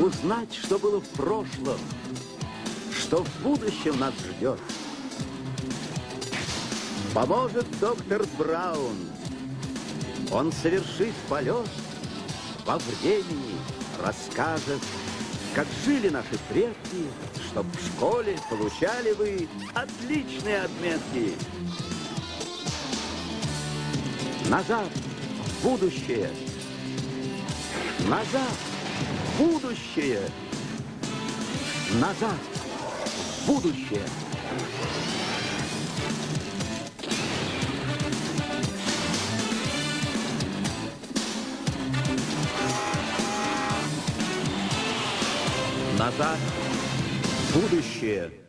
Узнать, что было в прошлом, что в будущем нас ждет. Поможет доктор Браун. Он совершит полет во времени, расскажет, как жили наши предки, чтоб в школе получали вы отличные отметки. Назад в будущее. Назад в будущее. Назад в будущее. Назад в будущее.